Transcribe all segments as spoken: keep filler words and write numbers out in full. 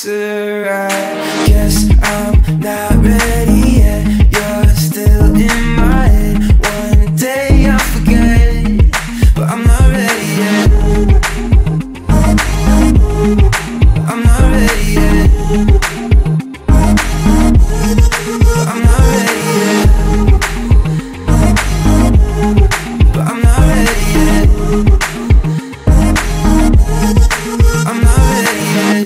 closer. I guess I'm not ready yet. You're still in my head. One day I'll forget, but I'm not ready yet. I'm not ready yet. I'm not ready yet. But I'm not ready yet. I'm not ready yet.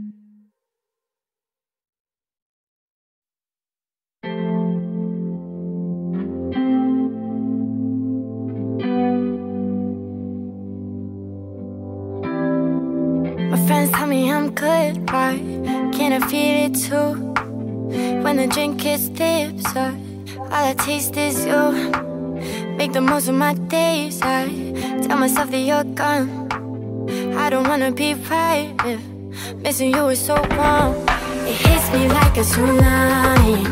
My friends tell me I'm good, right? Can I feel it too? When the drink hits lips, all I taste is you. Make the most of my days, I tell myself that you're gone. I don't wanna be right if missing you is so wrong. It hits me like a tsunami.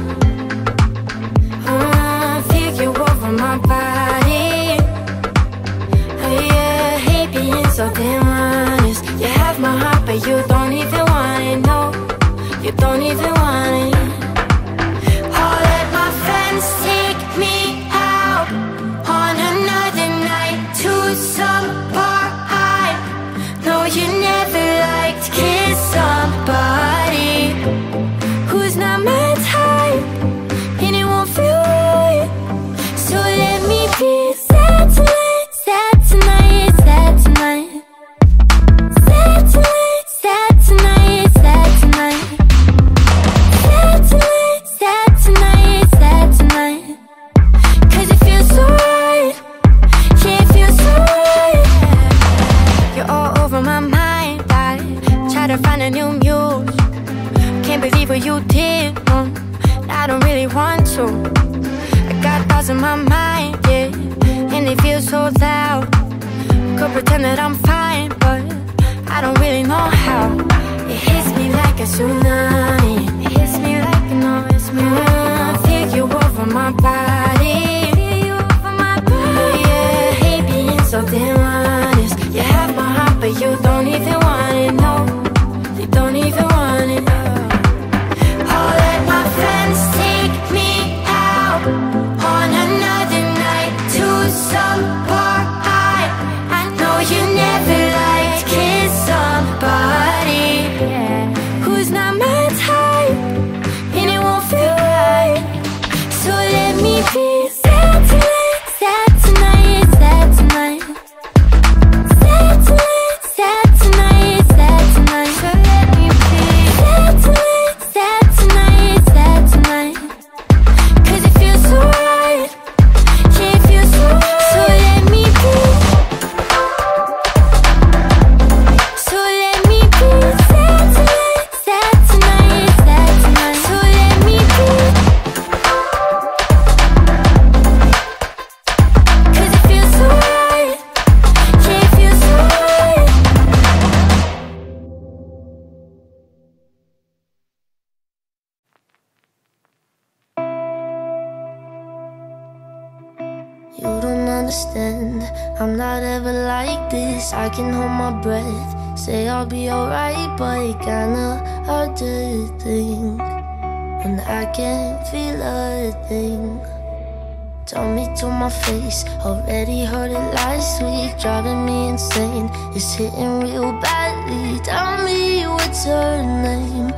uh, Feel you over my body. Oh yeah, hate being so damn honest. You have my heart but you don't even want it, no. You don't even want it. I'll let my friends take me out on another night to some bar I know you never liked. Kiss somebody who's not my type, and it won't feel right. So let me be sad tonight, sad tonight, sad tonight. Sad tonight, sad tonight, sad tonight. Sad tonight, sad tonight, sad tonight. Cause it feels so right, yeah, it feels so right. You're all over my mind, I try to find a new muse. Can't believe what you did, no, I don't really want to. I got thoughts in my mind, yeah, and they feel so loud. Could pretend that I'm fine, but I don't really know how. It hits me like a tsunami. It hits me like a no, it's me. I feel you over my body. Feel you over my body. Oh yeah, hate being so damn honest. You have my heart, but you don't even want it, no. You don't even want it. I'll let my friends take me out on another night to some bar I I know you never liked. Kiss somebody who's not my type, and it won't feel right. So let me be sad tonight, sad tonight, sad tonight. Sad tonight, sad tonight, sad tonight. So let me be sad tonight, sad tonight, sad tonight. Cause it feels so right, yeah, it feels so right. So let me be, so let me be sad tonight, sad tonight, sad tonight. So let me be, cause it feels so right, yeah, it feels so right. You don't understand, I'm not ever like this. I can hold my breath, say I'll be alright, but it kinda hard to think when I can't feel a thing. Tell me to my face, already heard it last week. Driving me insane, it's hitting real badly. Tell me what's her name.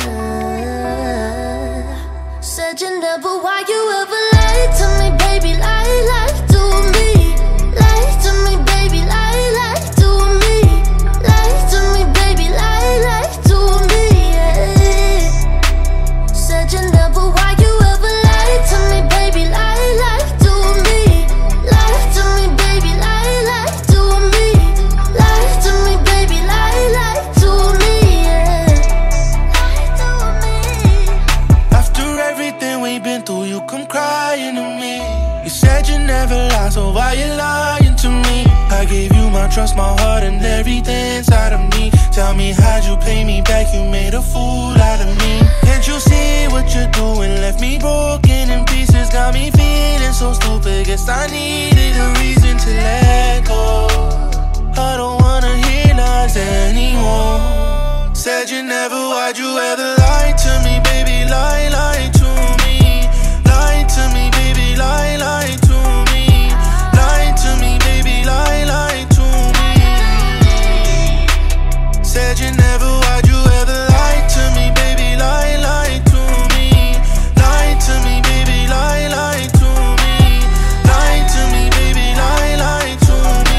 uh, Said you never, why you ever lied to me, baby, lie, lie to me. Lie to me, baby, lie, lie to me. Lie to me, baby, lie, lie to me, yeah. Said you never, why you ever lied to me, baby, lie, lie to me. Lie to me, baby, lie, lie to me. Lie to me, baby, lie, lie to me, yeah. Lie to me. After everything we've been through, you come crying to me. You said you never lie, so why you lying to me? I gave you my trust, my heart, and everything inside of me. Tell me, how'd you pay me back? You made a fool out of me. Can't you see what you're doing? Left me broken in pieces, got me feeling so stupid. Guess I needed a reason to let go. I don't wanna hear lies anymore. Said you never, why'd you ever lie to me, baby? Lie, lie to me. Lie to me, baby, lie, lie to me. Lie to me, baby, lie, lie to me. Said you never, why'd you ever lie to me, baby? Lie, lie to me. Lie to me, baby, lie, lie to me. Lie to me, baby, lie, lie to me.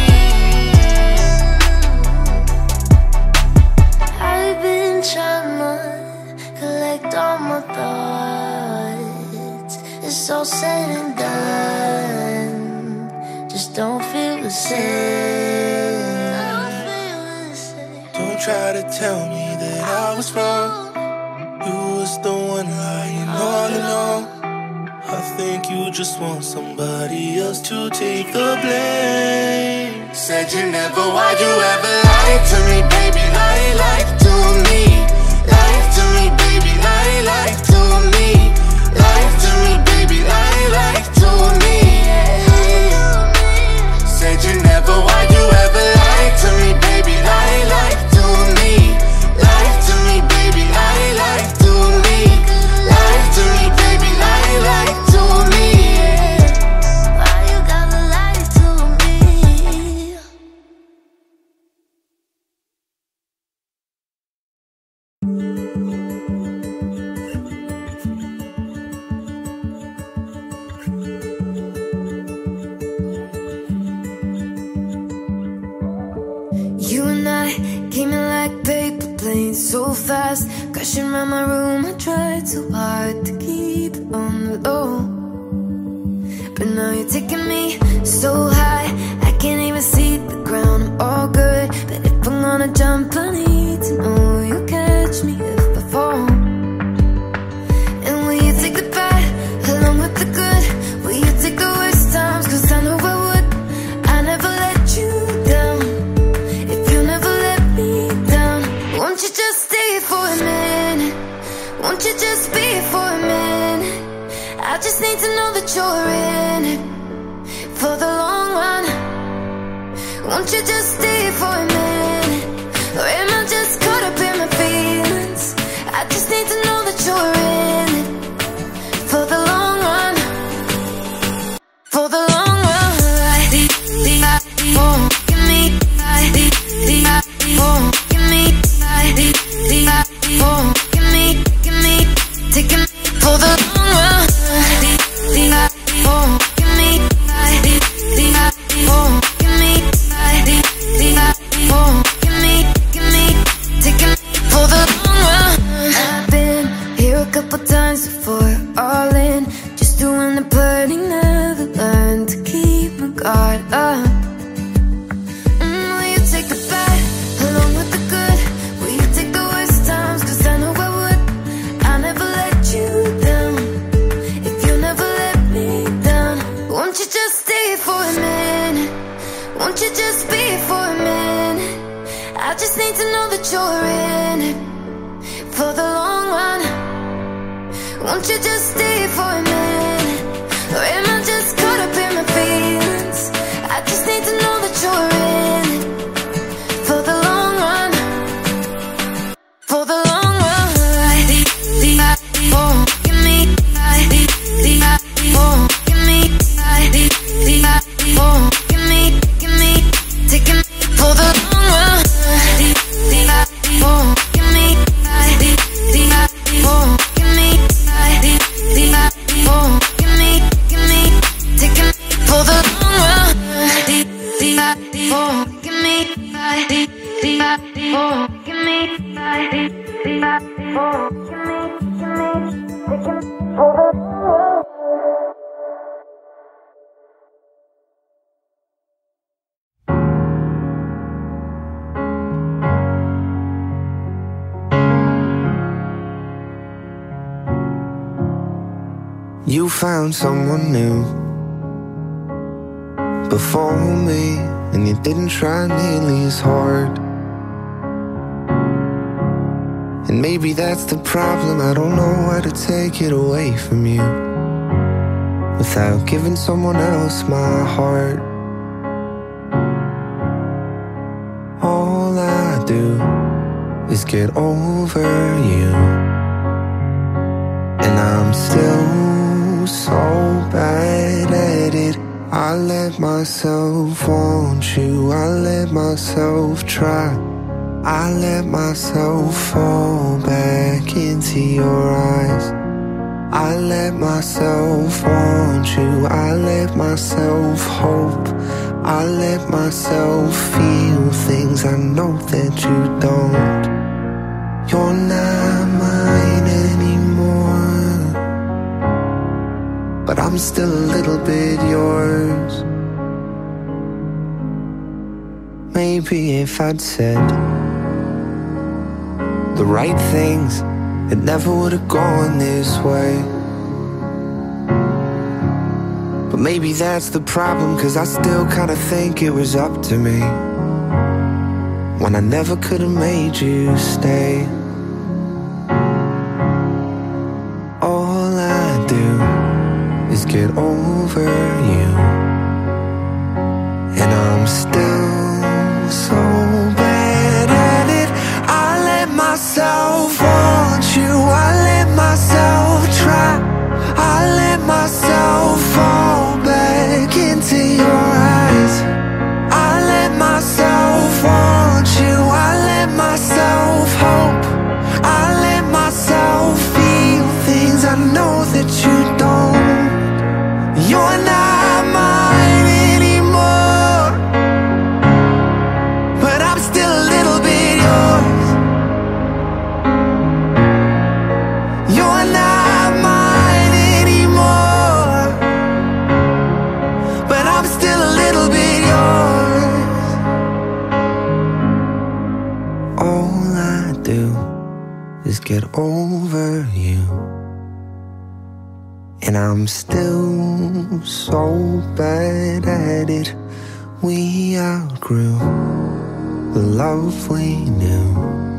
I've been trying to collect all my thoughts. It's all said and done, just don't feel the same. Don't try to tell me that I was wrong. You was the one lying all along. I think you just want somebody else to take the blame. Said you never, why'd you ever lie to me, baby? Lie, lie to me. Lie to me, baby, lie, lie to me. Lie to me, baby, lie, lie to me. Said you never, why'd you ever lie to me, baby? Lie, lie to me. Lie to me, baby, lie, lie to me. Lie to me, baby, lie, lie to me. Why you gotta lie to me? You and I came in like paper planes, so fast, crashing around my room. I tried so hard to keep it on the low, but now you're taking me so high, I can't even see the ground. I'm all good, but if I'm gonna jump, I need to know you'll catch me if I fall. And will you take the bad along with the good? Will you take the worst times? Cause I know I would. I never let you down. If you never let me down, won't you just stay for a minute? Won't you just be for a minute? I just need to know that you're in it for the long run. Won't you just stay for a minute? Or am I just caught up in my feelings? I just need to know that you're in it for the long run. For the long run. Oh, give me, oh, give me, oh, give me, give me, take me for the long run. Oh, give me, oh, give me, oh, give me, give me, take me for the long run. I've been here a couple times before, all in, just doing the party, never learned to keep my guard up. Won't you just be for a minute? I just need to know that you're in it for the long run. Won't you just stay for a minute? Or am I just caught up in my feelings? I just need to know that you're in it for the long run. For the long run. Oh, give me, oh, give me, oh, give me, give me, take me for the long run. Oh, give me, oh, give me, oh, give me, give me, take me for the long run. Oh, give me, oh, give me, oh, give me, give me, take me for the long run. You found someone new before me, and you didn't try nearly as hard. And maybe that's the problem, I don't know how to take it away from you without giving someone else my heart. All I do is get over you. And I'm still so bad at it. I let myself want you, I let myself try, I let myself fall back into your eyes. I let myself want you, I let myself hope, I let myself feel things I know that you don't. You're not mine anymore, but I'm still a little bit yours. Maybe if I'd said the right things, it never would've gone this way. But maybe that's the problem, 'cause I still kinda think it was up to me when I never could've made you stay. All I do is get over you, and I'm still so bad at it. I let myself want you, I let myself try, I let myself fall back into your eyes. I let myself want you, I let myself hope, I let myself feel things I know that you don't. You're not mine anymore, but I'm still a little bit yours. You're not mine anymore, but I'm still a little bit yours. All I do is get over you, and I'm still so bad at it. We outgrew the love we knew,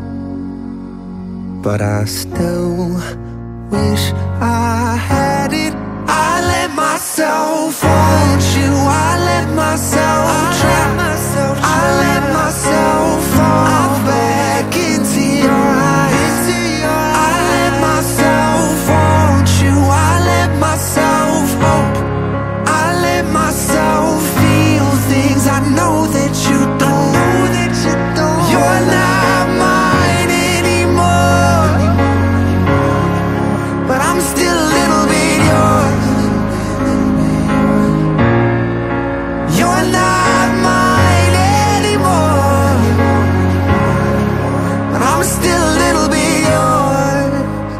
but I still wish I had it. I let myself want you, I let myself try, I let myself fall back into your eyes. I let myself want you, I let myself hope, I let myself feel things I know that you don't. You're not mine anymore, but I'm still a little bit yours. You're not mine anymore, but I'm still a little bit yours.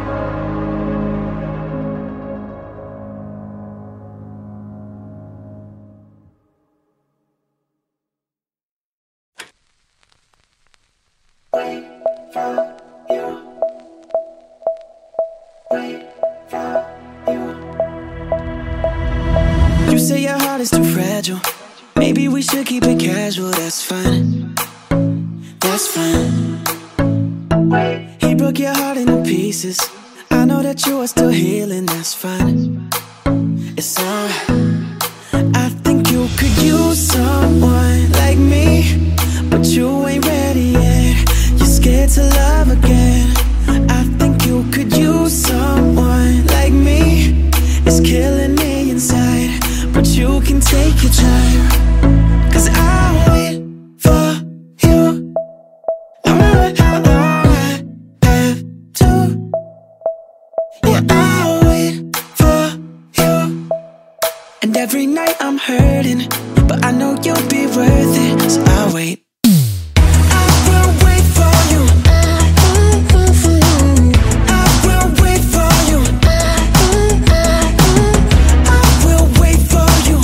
You say your heart is too fragile. Maybe we should keep it casual. That's fine. That's fine. He broke your heart into pieces. I know that you are still healing. That's fine. It's alright. I think you could use someone like me, but you ain't ready yet. You're scared to love again. I think you could use someone like me. It's killing me inside, but you can take your time, 'cause I'll wait for you. I'll wait how long I have to. Yeah, I'll wait for you. And every night I'm hurting, but I know you'll be worth it, so I'll wait. I will wait for you. I will wait for you. I will wait for you.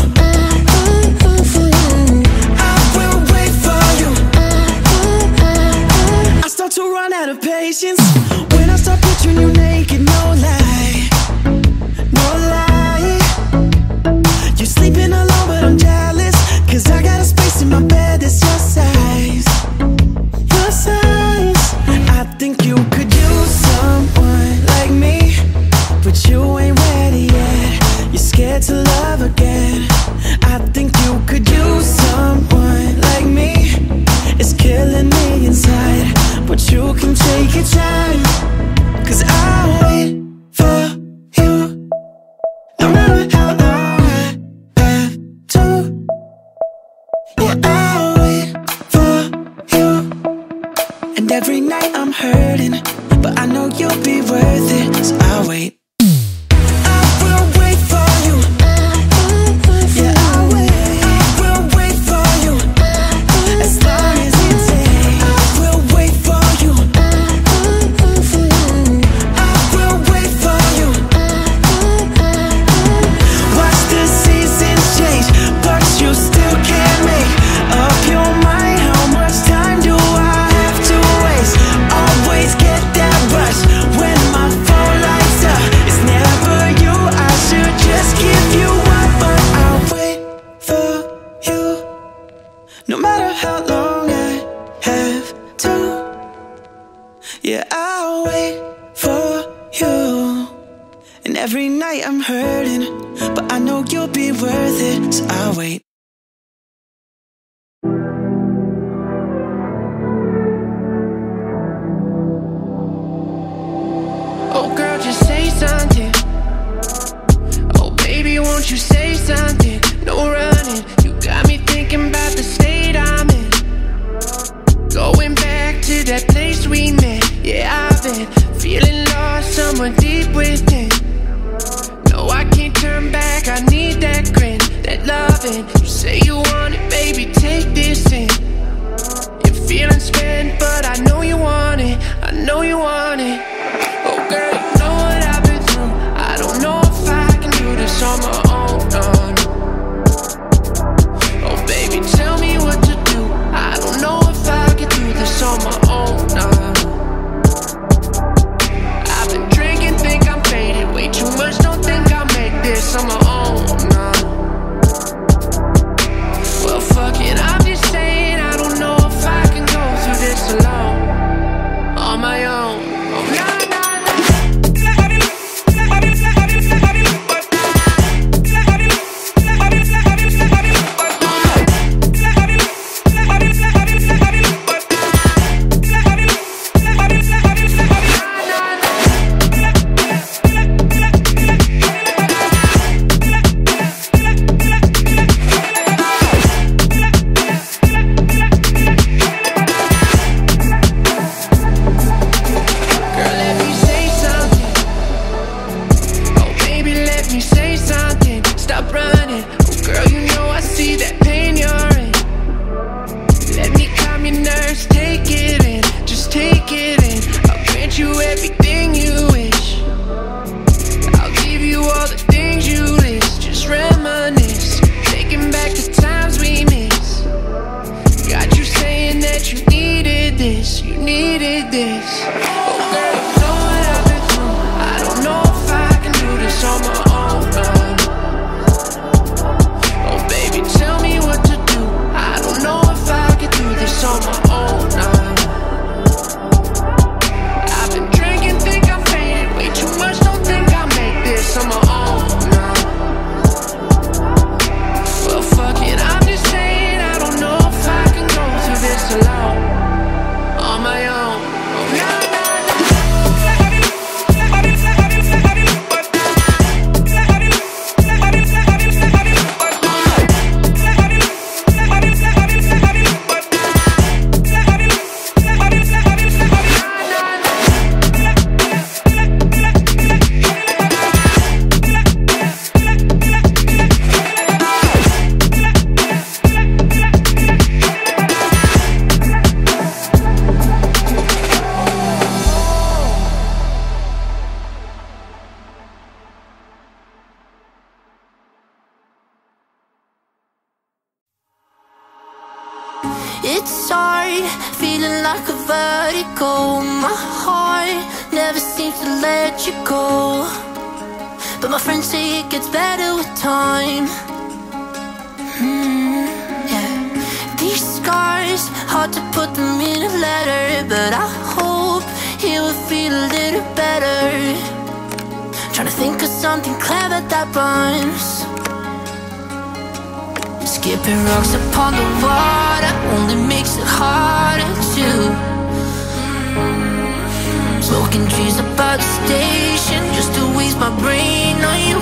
I will wait for you. I start to run out of patience when I start picturing you naked, no lie, no lie. You're sleeping alone, but I'm jealous, 'cause I got a space in my bed that's your size, your size. I think you could use someone like me, but you ain't ready yet. You're scared to love again. I think you could use someone like me. It's killing me inside, but you can Every night I'm hurting, but I know you'll be worth it, so I'll wait. Oh girl, just say something. Oh baby, won't you say something? No running, you got me thinking about the state I'm in. Going back to that place we met. Yeah, I've been feeling lost somewhere deep within. No, I can't turn back, I need that grin, that loving. You say you want it, baby, take this in. You're feeling spent, but I know you want it, I know you want it. Oh girl, you know what I've been through. I don't know if I can do this on my own, no, no. Oh baby, tell me what to do. I don't know if I can do this on my own, no. I've been drinking, think I'm faded. Way too much, don't think I'll make this on my own, no. Well, fuck it, I'm just saying I don't know if I can go through this alone, on my own. Oh, no. It's hard, feeling like a vertigo. My heart never seems to let you go, but my friends say it gets better with time. mm, yeah. These scars, hard to put them in a letter, but I hope it will feel a little better. Trying to think of something clever that rhymes. Skipping rocks upon the water only makes it harder to. Smoking trees up by the station just to waste my brain on you.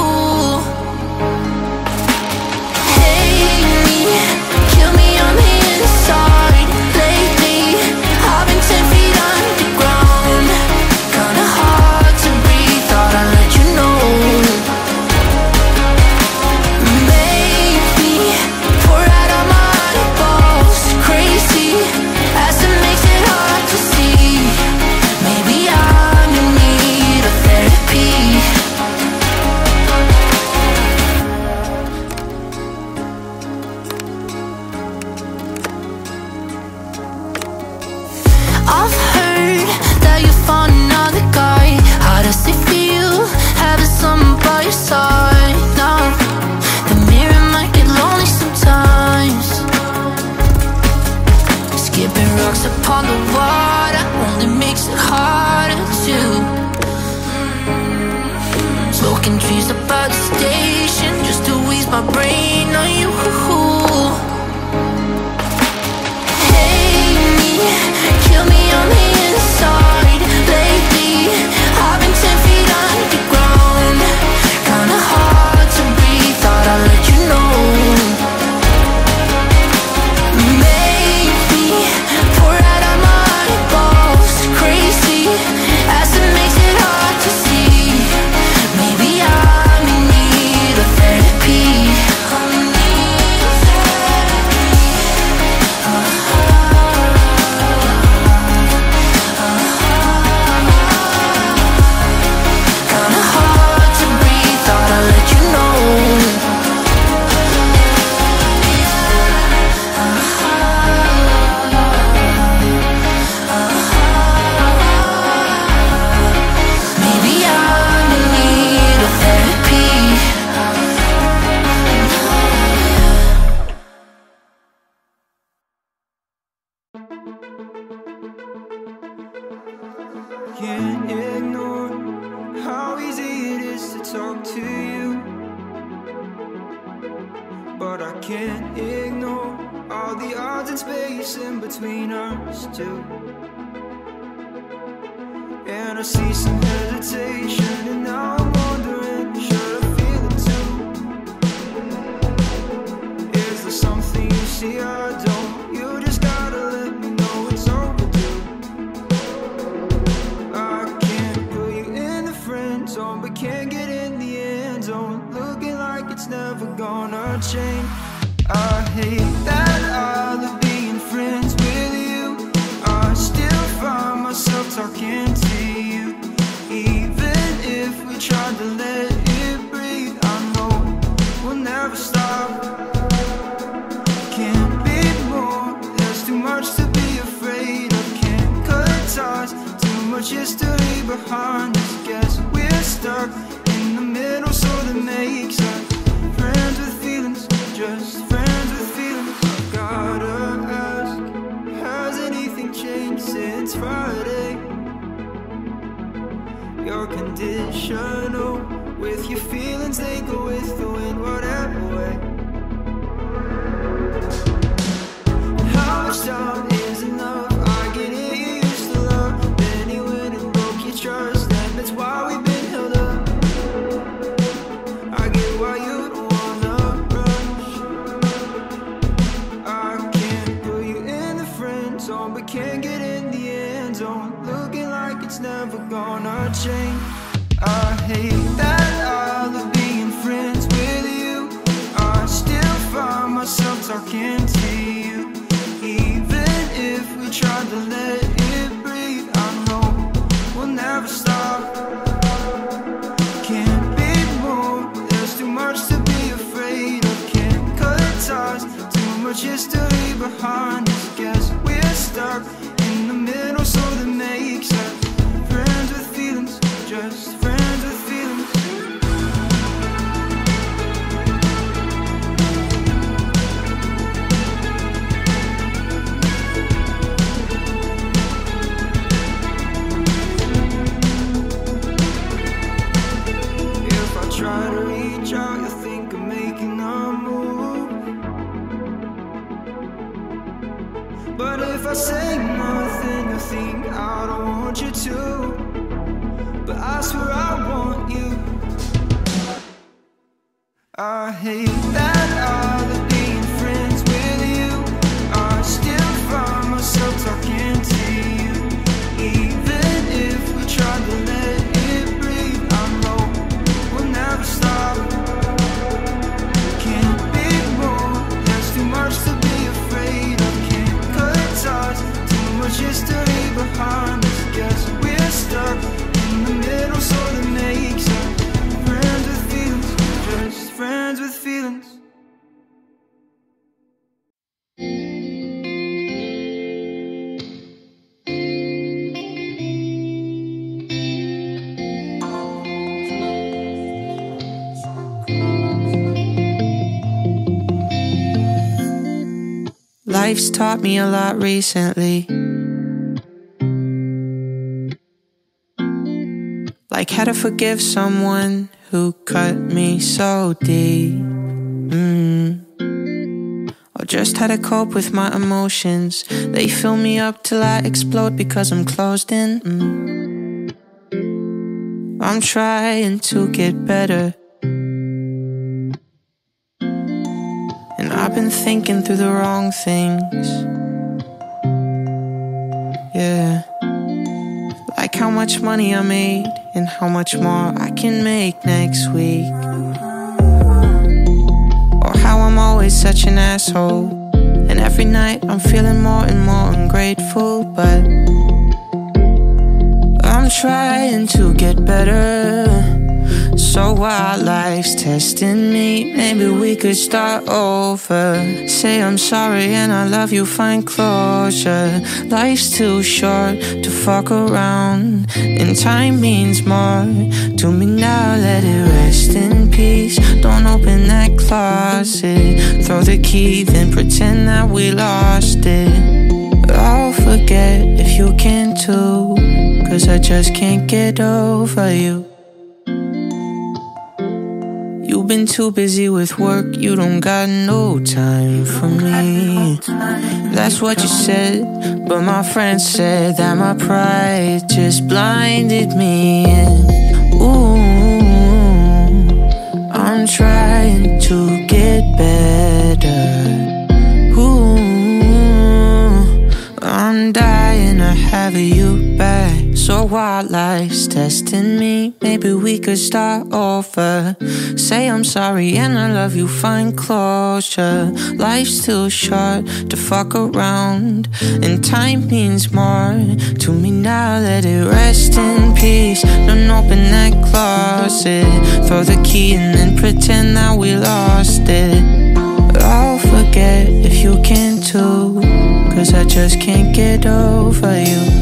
Hate me, kill me on the inside. Lately, I've been ten feet underground. Kinda hard to breathe, thought I'd let you know. Crazy, as it makes it hard to see. Maybe I'm in can't ignore how easy it is to talk to you, but I can't ignore all the odds and space in between us two. And I see some hesitation, and now I'm wondering, should I feel it too? Is there something you see I don't? You just gotta let me know it's overdue. I can't put you in the friend zone, but can't get in the end zone. Looking like it's never gonna change. I hate that I love being friends with you. I still find myself talking to you, even if we tried to let it breathe. I know we'll never stop. Can't be more, there's too much to be afraid of. Can't cut ties, too much history behind us. Guess we're stuck in the middle, so that makes us friends with feelings, just friends with feelings. Gotta ask, has anything changed since Friday? You're conditional with your feelings, they go with the wind, whatever way. How much time is enough? I get it, you used to love, then he went and broke your trust, and that's why we've been held up. I get why you don't wanna rush. I can't put you in the friend zone, but can't get in the end zone. Looking like it's never gonna change. I hate that I love being friends with you. I still find myself talking to you, even if we tried to let it breathe. I know we'll never stop. Can't be more, there's too much to be afraid of. Can't cut ties, too much history behind us. Guess we're stuck in the middle, so that makes us friends with feelings, just friends with feelings. If I try to reach out, you think I'm making a move, but if I say nothing, you think I don't want you to. But I swear I want you. I hate that I love being friends with you. I still find myself talking to you, even if we tried to let it breathe. I know we'll never stop. Can't be more, there's too much to be afraid of. Can't cut ties, too much history behind us. Guess we're stuck in the middle, so that makes us friends with feelings, just friends with feelings. Life's taught me a lot recently, like how to forgive someone who cut me so deep, mm. Or just how to cope with my emotions. They fill me up till I explode because I'm closed in, mm. I'm trying to get better, and I've been thinking through the wrong things, yeah. Like how much money I made and how much more I can make next week, or how I'm always such an asshole, and every night I'm feeling more and more ungrateful. But I'm trying to get better, so while life's testing me, maybe we could start over. Say I'm sorry and I love you, find closure. Life's too short to fuck around, and time means more to me now. Let it rest in peace, don't open that closet. Throw the key, then pretend that we lost it. I'll forget if you can too, cause I just can't get over you. You've been too busy with work, you don't got no time for me. That's what you said, but my friend said that my pride just blinded me. And ooh, I'm trying to get better. Ooh, I'm dying to have you back. So while life's testing me, maybe we could start over. Say I'm sorry and I love you, find closure. Life's too short to fuck around, and time means more to me now. Let it rest in peace. Don't open that closet, throw the key and then pretend that we lost it. I'll forget if you can too, cause I just can't get over you.